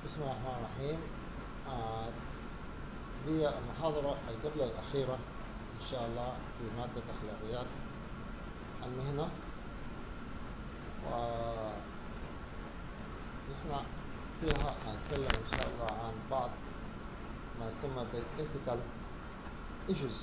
بسم الله الرحمن الرحيم. دي المحاضرة قبل الأخيرة إن شاء الله في مادة أخلاقيات المهنة، ونحن فيها هنتكلم إن شاء الله عن بعض ما يسمى بالethical issues.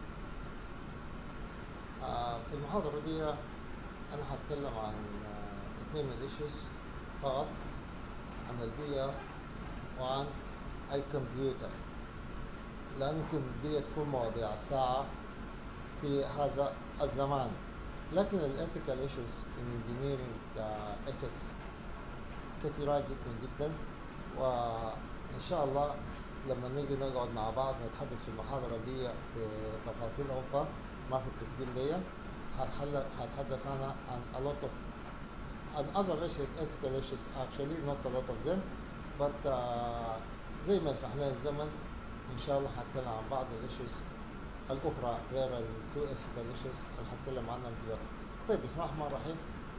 في المحاضرة دي أنا هتكلم عن اثنين من الإيشوز فقط، عن البيئة وعن الكمبيوتر، لا يمكن دي تكون مواضيع الساعة في هذا الزمان. لكن الethical issues in engineering ethics كثيرة جدا جدا، وإن شاء الله لما نيجي نقعد مع بعض نتحدث في المحاضرة دي بتفاصيل أوفى ما في التسجيل دي. هتحدث أنا عن a lot of other ethical issues, actually not a lot of them, but زي ما يسمح لنا الزمن إن شاء الله هتكلم عن بعض الإيشوز الأخرى غير التو ethical issues اللي هتكلم عنها دلوقتي. طيب بسم الله الرحمن الرحيم.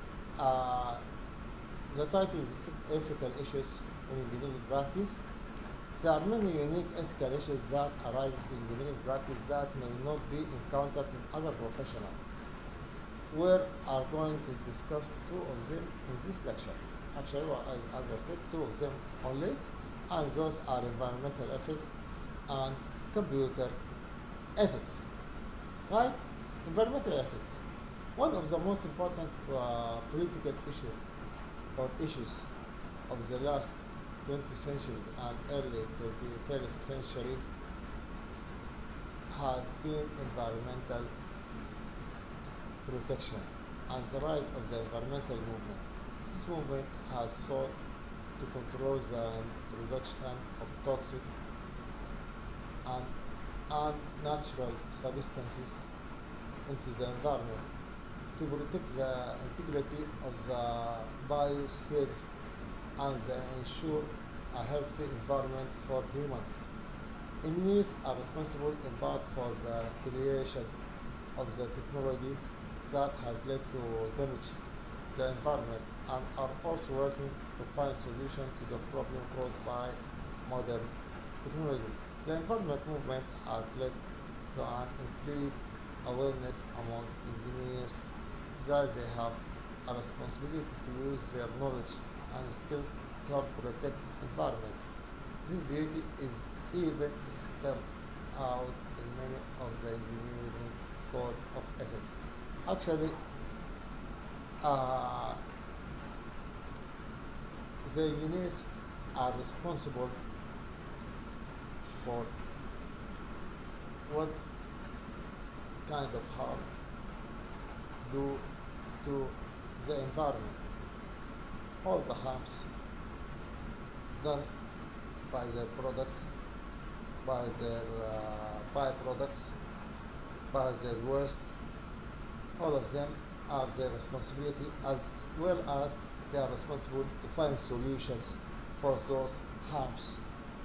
The title is ethical issues in engineering practice. There are many unique ethical issues that arise in engineering practice that may not be encountered in other professions. We are going to discuss two of them in this lecture. Actually, as I said, two of them only, and those are environmental ethics and computer ethics. Right? Environmental ethics. One of the most important political issues of the last 20 centuries and early 21st century has been environmental protection and the rise of the environmental movement. This movement has sought to control the introduction of toxic and unnatural substances into the environment, to protect the integrity of the biosphere and ensure a healthy environment for humans. Engineers are responsible in part for the creation of the technology that has led to damage the environment, and are also working to find solutions to the problem caused by modern technology. The environment movement has led to an increased awareness among engineers that they have a responsibility to use their knowledge and skill to help protect the environment. This duty is even spelled out in many of the engineering code of ethics. Actually, the engineers are responsible for what kind of harm do to the environment. All the harms done by their products, by their byproducts, by their waste, all of them are their responsibility, as well as they are responsible to find solutions for those harms.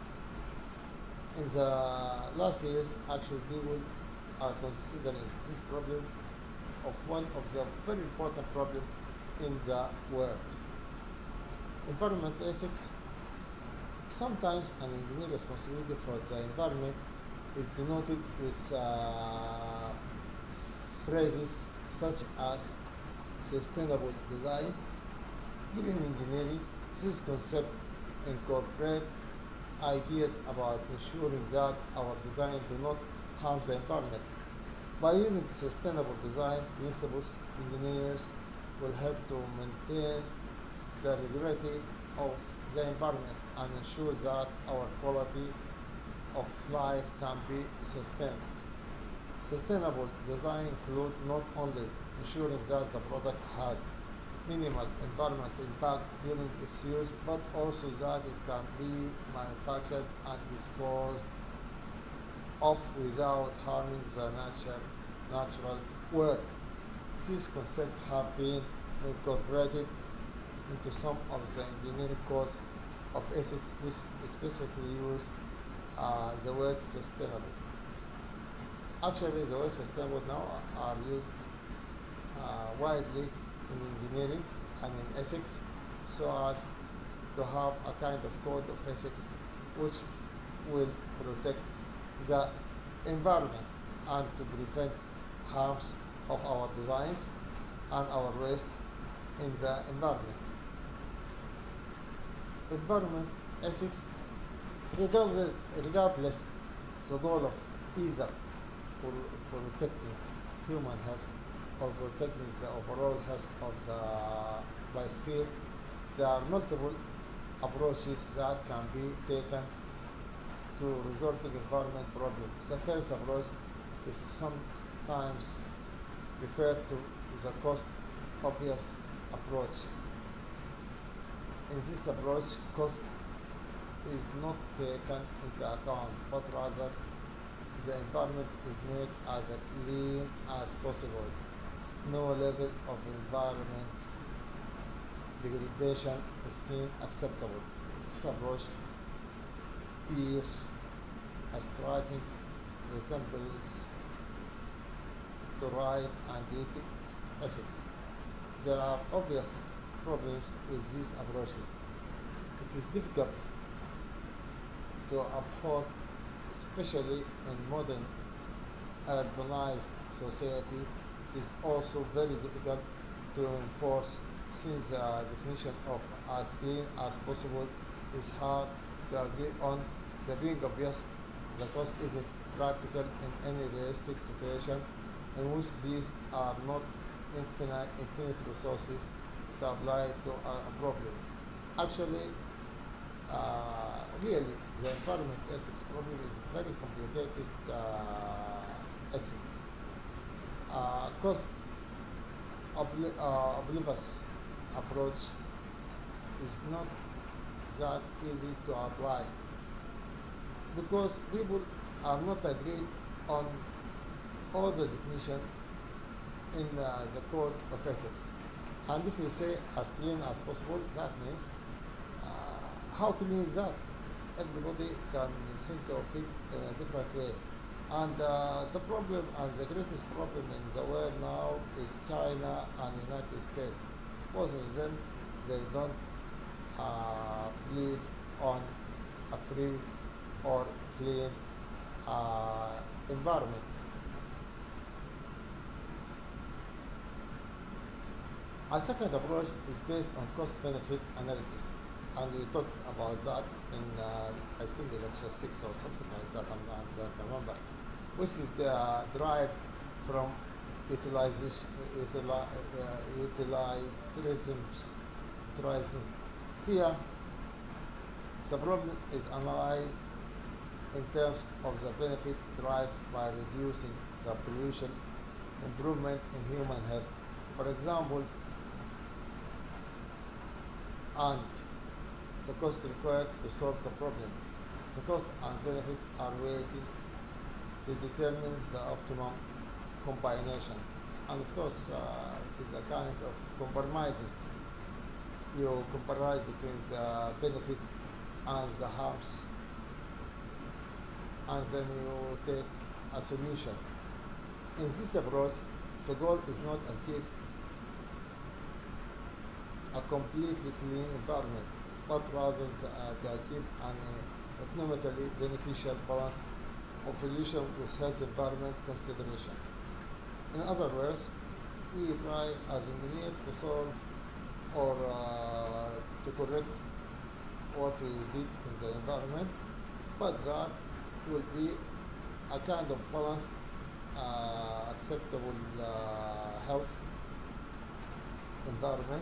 In the last years, actually, people are considering this problem of one of the very important problems in the world. Environment ethics. Sometimes an engineer responsibility for the environment is denoted with phrases such as sustainable design. Given engineering, this concept incorporates ideas about ensuring that our design do not harm the environment. By using sustainable design principles, engineers will help to maintain the regularity of the environment and ensure that our quality of life can be sustained. Sustainable design includes not only ensuring that the product has minimal environmental impact during its use, but also that it can be manufactured and disposed of without harming the natural world. These concepts have been incorporated into some of the engineering codes of ethics, which specifically use the word sustainable. Actually, the word sustainable now are used widely in engineering and in ethics so as to have a kind of code of ethics which will protect the environment and to prevent harms of our designs and our waste in the environment. Environment ethics, regardless the goal of either protecting human health or protecting the overall health of the biosphere, there are multiple approaches that can be taken to resolving environment problems. The first approach is sometimes referred to the cost obvious approach. In this approach, cost is not taken into account, but rather the environment is made as clean as possible. No level of environment degradation is seen acceptable. This approach bears a striking resemblance to right and duty ethics. There are obvious problems with these approaches. It is difficult to uphold, especially in modern urbanized society. It is also very difficult to enforce since the definition of as clean as possible is hard to agree on. The being obvious, the cost isn't practical in any realistic situation in which these are not infinite resources to apply to a problem. Actually, really, the environment ethics problem is very complicated ethic. Cost oblivious approach is not that easy to apply because people are not agreed on all the definition in the code of ethics. And if you say as clean as possible, that means how clean is that? Everybody can think of it in a different way. And the problem and the greatest problem in the world now is China and United States. Both of them, they don't believe on a free or clean environment. A second approach is based on cost-benefit analysis, and we talked about that in I think lecture 6 or something like that. I don't remember, which is derived from utilization. Here, the problem is analyzed in terms of the benefit derived by reducing the pollution, improvement in human health. For example, and the cost required to solve the problem. The cost and benefit are weighted to determine the optimum combination. And of course, it is a kind of compromising. You compromise between the benefits and the harms, and then you take a solution. In this approach, the goal is not achieved a completely clean environment, but rather to achieve an economically beneficial balance of pollution with health environment consideration. In other words, we try as engineers to solve or to correct what we did in the environment, but that will be a kind of balanced, acceptable health environment,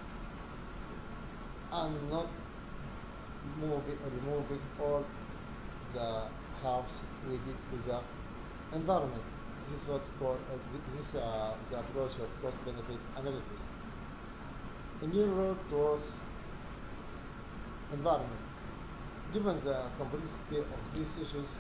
and not removing all the harms we did to the environment. This is what called the approach of cost-benefit analysis. In your work towards environment, given the complexity of these issues,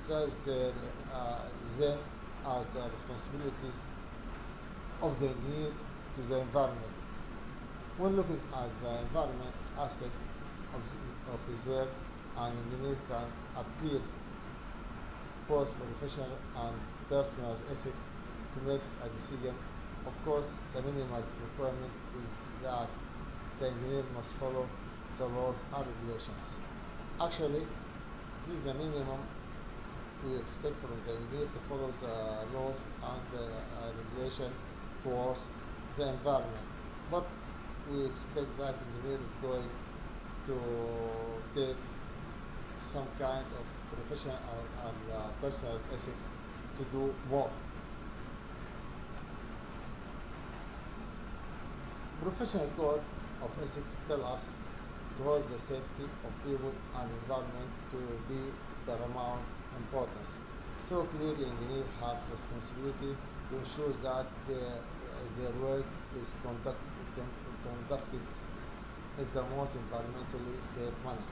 then are the responsibilities of the engineer to the environment. When looking at the environment aspects of his work, an engineer can appeal both professional and personal ethics to make a decision. Of course, the minimal requirement is that the engineer must follow the laws and regulations. Actually, this is the minimum we expect from the engineer to follow the laws and the regulation towards the environment. But we expect that engineer is going to take some kind of professional and personal ethics to do more. Professional code of ethics tell us to hold the safety of people and environment to be paramount importance. So clearly engineers have responsibility to ensure that their work is conducted in the most environmentally safe manner.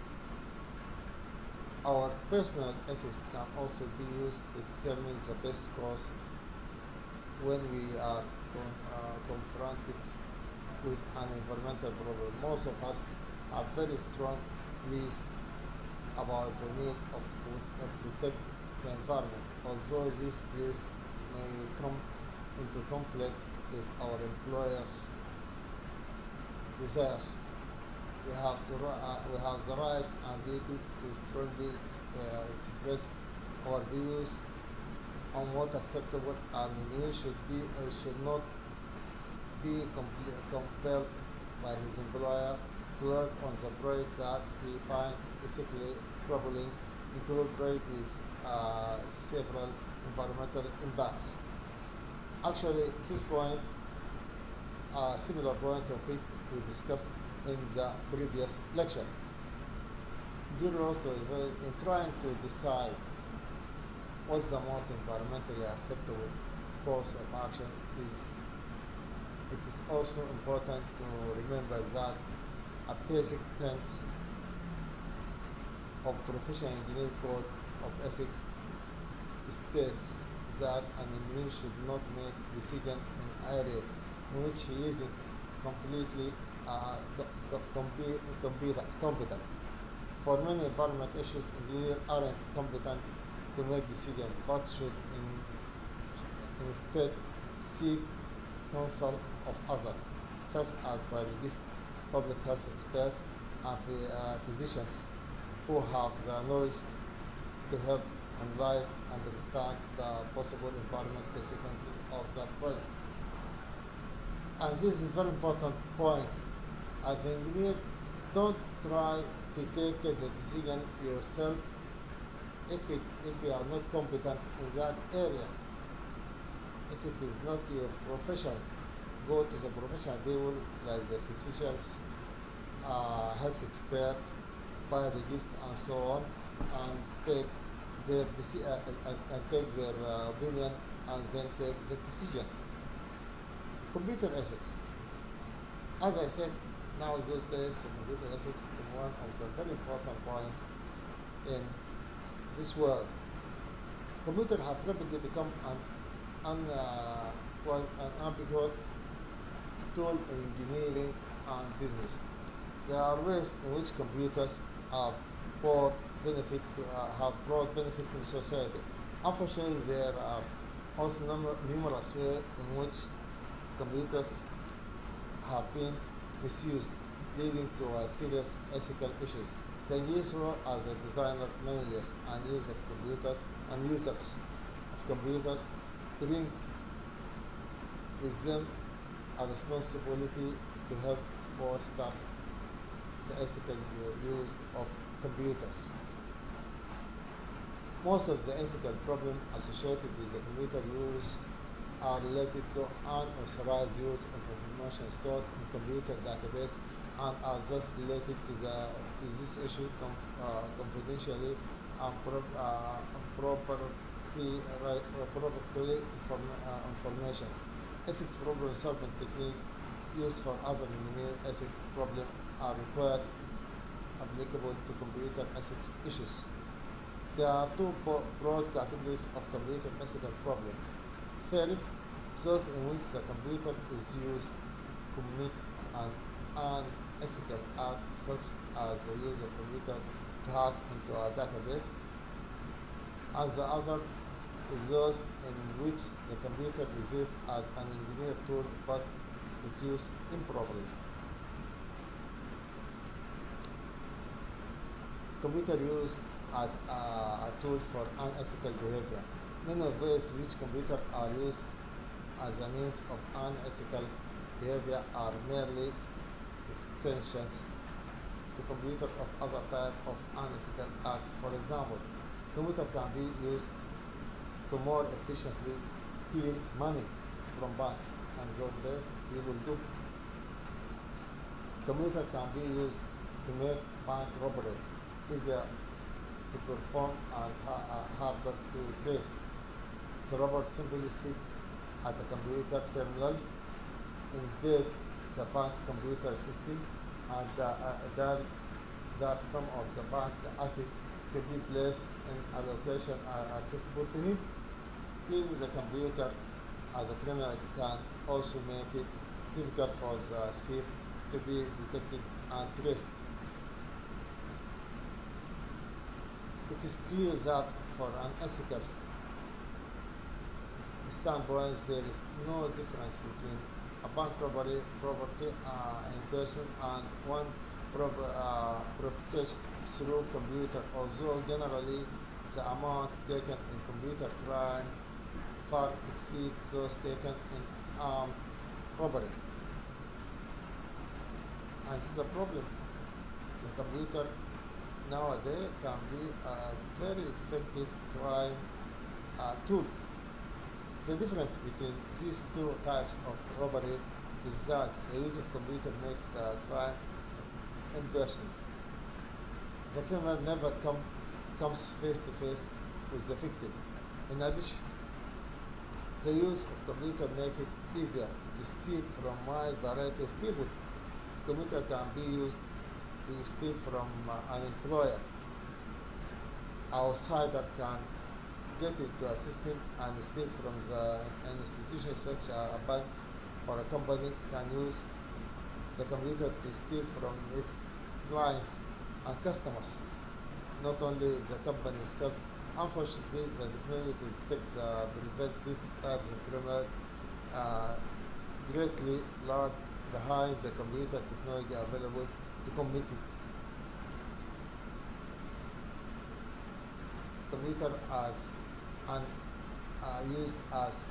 Our personal ethics can also be used to determine the best course when we are confronted with an environmental problem. Most of us have very strong beliefs about the need of protect the environment, although these beliefs may come into conflict with our employers' desires. We have the right and duty to strongly express our views on what acceptable and engineer should not be compelled by his employer to work on the projects that he finds ethically troubling, include projects with several environmental impacts. Actually, this point, a similar point of it we discussed in the previous lecture. Dear also, in trying to decide what's the most environmentally acceptable course of action, it is also important to remember that a basic tenet of professional engineering code of ethics states that an engineer should not make decisions in areas in which he isn't completely competent. For many environment issues, engineers aren't competent to make decisions, but should instead seek counsel of others, such as biologists, public health experts, and physicians who have the knowledge to help analyze and understand the possible environmental consequences of the project. And this is a very important point. As an engineer, don't try to take the decision yourself if you are not competent in that area. If it is not your profession, go to the professional people like the physicians, health expert, biologists, and so on, and take their opinion and then take the decision. Computer ethics. As I said, now those days, computer ethics is one of the very important points in this world. Computers have rapidly become an ambiguous tool in engineering and business. There are ways in which computers have brought benefit to society. Unfortunately, there are also numerous ways in which computers have been misused, leading to serious ethical issues. The engineer's role as a designer, managers, and users of computers bring with them a responsibility to help foster the ethical use of computers. Most of the ethical problems associated with the computer use are related to unauthorized use of information stored in computer database and are thus related to this issue confidentially and information. Ethics problem solving techniques used for other engineering ethics problems are required applicable to computer ethics issues. There are two broad categories of computer ethical problems. First, those in which the computer is used to commit an unethical act, such as the use of computer to hack into a database, and the other is those in which the computer is used as an engineer tool but is used improperly. Computer used as a tool for unethical behavior. Many of ways which computers are used as a means of unethical behavior are merely extensions to computer of other type of unethical acts. For example, computer can be used to more efficiently steal money from banks. And those days, people do. Computer can be used to make bank robbery easier to perform and harder to trace. The robber simply sit at a computer terminal, invade the bank computer system, and directs that some of the bank assets to be placed in a location accessible to him. Using the computer as a criminal can also make it difficult for the thief to be detected and traced. It is clear that for an ethical standpoint, there is no difference between a bank robbery property in person and one perpetrated through computer, although generally the amount taken in computer crime far exceeds those taken in armed robbery. And this is a problem. The computer nowadays can be a very effective crime tool. The difference between these two types of robbery is that the use of computer makes the crime in person. The criminal never comes face to face with the victim. In addition, the use of computer makes it easier to steal from a wide variety of people. Computer can be used to steal from an employer. Outsider can get into a system and steal from an institution such as a bank or a company can use the computer to steal from its clients and customers, not only the company itself. Unfortunately, the technology to detect prevent this type of criminal greatly lag behind the computer technology available to commit it. Computer as used as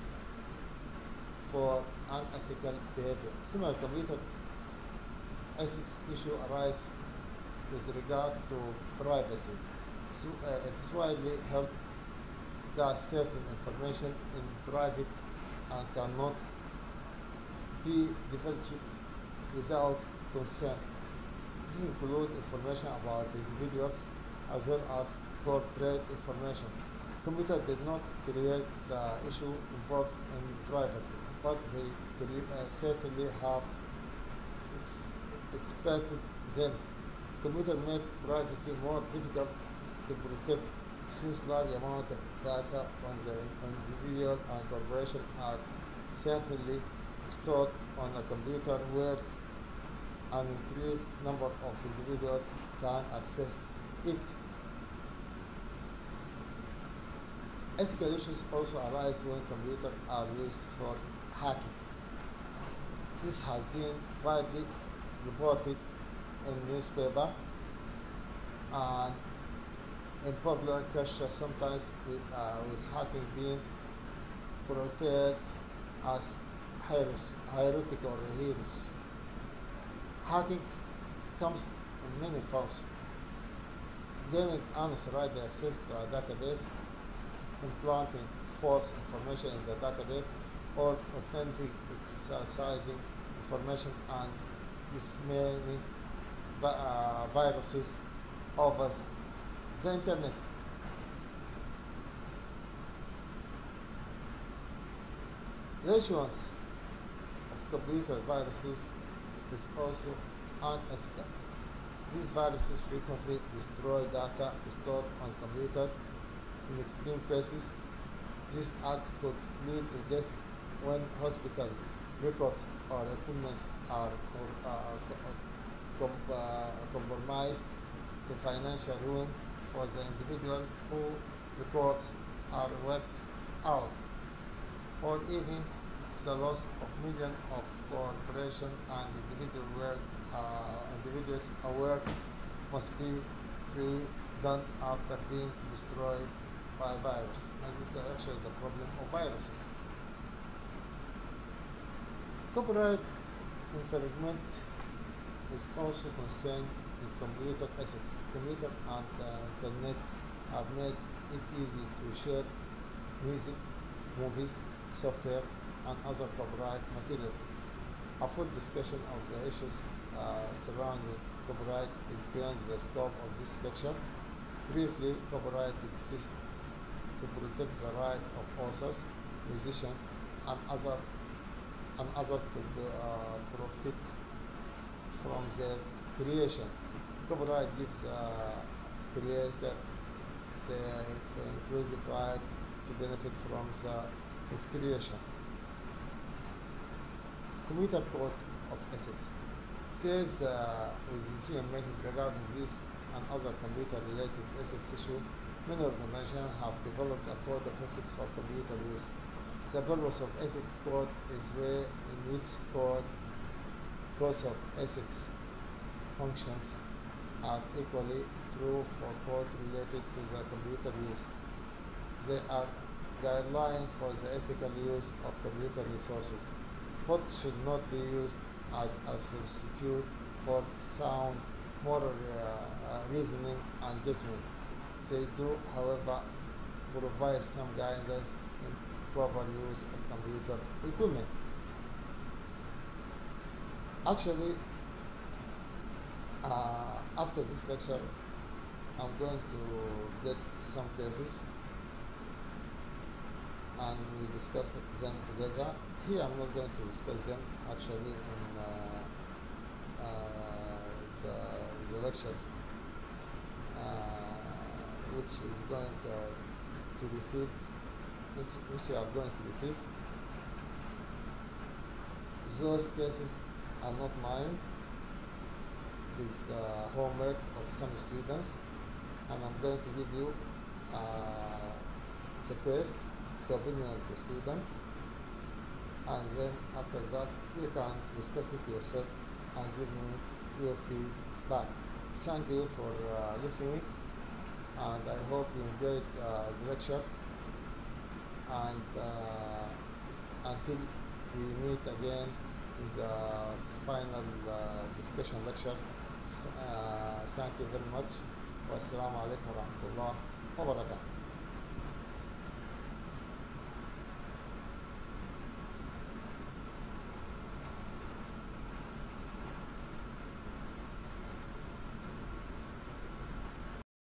for unethical behavior. Similar computer ethics issue arise with regard to privacy. It's widely held that certain information in private and cannot be divulged without consent. This includes information about individuals as well as corporate information. Computer did not create the issue involved in privacy, but they certainly have expected them. Computer make privacy more difficult to protect since large amount of data on the individual and corporation are certainly stored on a computer where an increased number of individuals can access it. Ethical issues also arise when computers are used for hacking. This has been widely reported in newspaper and in popular culture, sometimes with hacking being portrayed as heroic or heroes. Hacking comes in many forms. Gaining unauthorized access to a database, implanting false information in the database, or authentic exercising information and disseminating viruses over the internet. The issuance of computer viruses is also unethical. These viruses frequently destroy data stored on computers. In extreme cases, this act could lead to death when hospital records or equipment are compromised, to financial ruin for the individual who records are wiped out, or even the loss of millions of corporations and individuals' work must be redone after being destroyed by a virus. And this is actually the problem of viruses. Copyright infringement is also concerned with computer ethics. Computer and internet have made it easy to share music, movies, software, and other copyright materials. A full discussion of the issues surrounding copyright is beyond the scope of this lecture. Briefly, copyright exists to protect the right of authors, musicians, and others to profit from their creation. Copyright gives creator the inclusive right to benefit from his creation. Computer Code of Ethics deals with decision making regarding this and other computer related ethics issues. Many organizations have developed a code of ethics for computer use. The purpose of ethics code is way in which codes of ethics functions are equally true for code related to the computer use. They are guidelines for the ethical use of computer resources, but should not be used as a substitute for sound moral reasoning and judgment. They do, however, provide some guidance in proper use of computer equipment. Actually, after this lecture, I'm going to get some cases and we discuss them together. Here I'm not going to discuss them actually in the lectures which is going to receive, which you are going to receive. Those cases are not mine. It is homework of some students, and I'm going to give you the case, the opinion of the student, and then after that you can discuss it yourself and give me your feedback. Thank you for listening, and I hope you enjoyed the lecture, and until we meet again in the final discussion lecture, thank you very much. Wassalamu alaikum wa rahmatullah wa barakatuh.